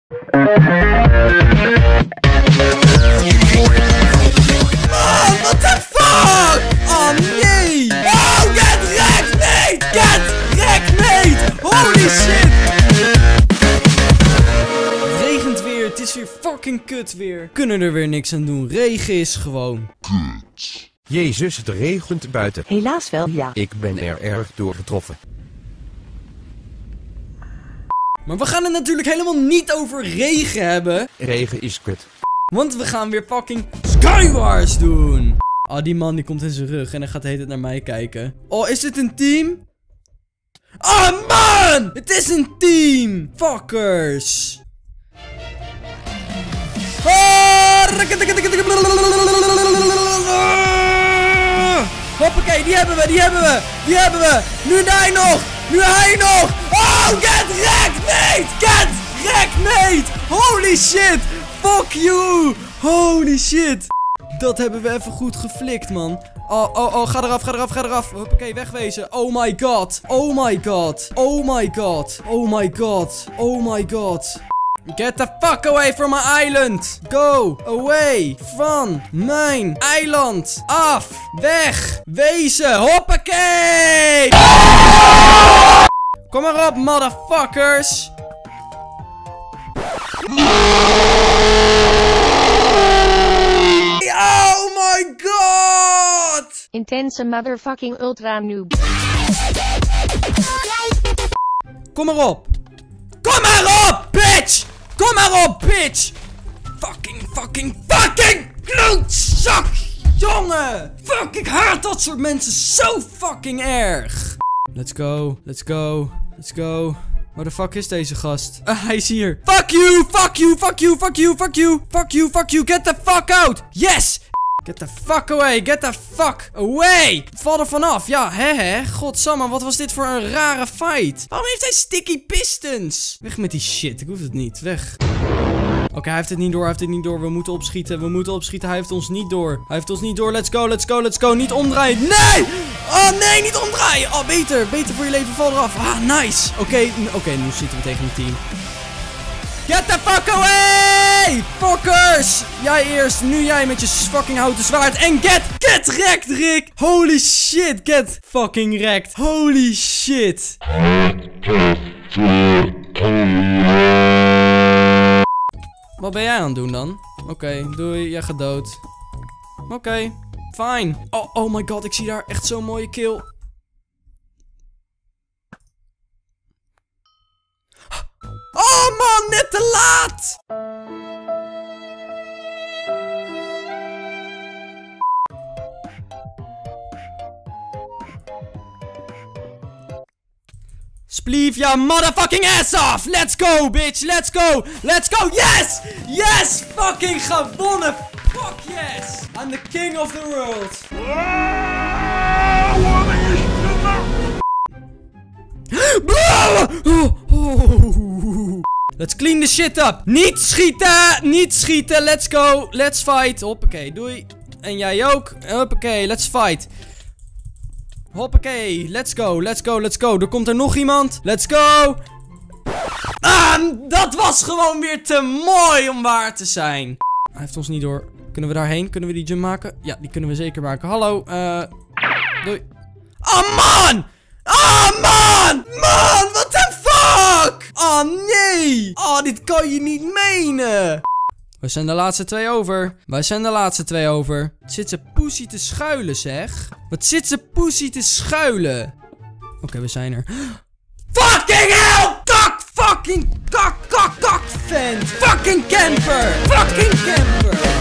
What the fuck? Oh nee! Oh, get wrecked, mate! Get wrecked, mate! Holy shit! Het regent weer, het is weer fucking kut weer. Kunnen er weer niks aan doen, regen is gewoon kut. Jezus, het regent buiten. Helaas wel, ja. Ik ben er erg door getroffen. Maar we gaan het natuurlijk helemaal niet over regen hebben. Regen is kut. Want we gaan weer fucking Skywars doen. Oh, die man die komt in zijn rug en hij gaat de hele tijd naar mij kijken. Oh, is dit een team? Oh man! Het is een team! Fuckers! Hoppakee, die hebben we! Nu hij nog! Oh, get wrecked, mate! Get wrecked, mate! Holy shit! Fuck you! Holy shit! Dat hebben we even goed geflikt, man. Oh, ga eraf. Hoppakee, wegwezen. Oh my god. Get the fuck away from my island. Go away from mijn eiland. Af. Weg. Wezen. Hoppakee. Kom maar op, motherfuckers. Oh my god! Intense motherfucking ultra noob. Kom maar op, bitch! Kom maar op, bitch! Fucking klootzak! Jongen! Fuck, ik haat dat soort mensen zo fucking erg! Let's go. Waar de fuck is deze gast? Hij is hier. Fuck you! Get the fuck out! Yes! Get the fuck away! Val er vanaf. Ja, hè? Godsamme, wat was dit voor een rare fight? Waarom heeft hij sticky pistons? Weg met die shit, ik hoef het niet. Weg. Oké, hij heeft het niet door. We moeten opschieten. Hij heeft ons niet door. Let's go. Niet omdraaien. Nee! Oh, nee, niet omdraaien. Oh, beter voor je leven. Val eraf. Ah, nice. Oké, nu zitten we tegen een team. Get the fuck away! Fuckers! Jij eerst, nu jij met je fucking houten zwaard. En get wrecked, Rick! Holy shit, get fucking wrecked. Holy shit. Wat ben jij aan het doen dan? Oké, doei, jij gaat dood. Oké, fine. Oh my god, ik zie daar echt zo'n mooie kill. Oh man, net te laat! Spleef your motherfucking ass off! Let's go, bitch! Let's go! Yes! Fucking gewonnen! Fuck yes! I'm the king of the world! Let's clean the shit up! Niet schieten! Let's go! Let's fight! Hoppakee, doei! En jij ook! Hoppakee, let's fight! Hoppakee, let's go. Er komt er nog iemand. Let's go. Dat was gewoon weer te mooi om waar te zijn. Hij heeft ons niet door. Kunnen we daarheen? Kunnen we die jump maken? Ja, die kunnen we zeker maken. Hallo, doei. Oh man, what the fuck? Oh nee. Oh, dit kan je niet menen. We zijn de laatste twee over. Wat zit ze poesie te schuilen, zeg? Oké, we zijn er. Fucking hell! Fucking vent! Fucking camper!